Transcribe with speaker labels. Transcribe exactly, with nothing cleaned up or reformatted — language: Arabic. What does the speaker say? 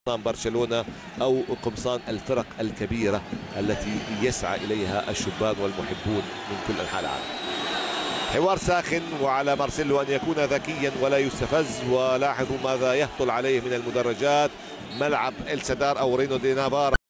Speaker 1: برشلونة أو قمصان الفرق الكبيرة التي يسعى إليها الشبان والمحبون من كل أنحاء العالم. حوار ساخن، وعلى مارسيلو أن يكون ذكيا ولا يستفز. ولاحظوا ماذا يهطل عليه من المدرجات. ملعب السدار أو رينو دي نافارا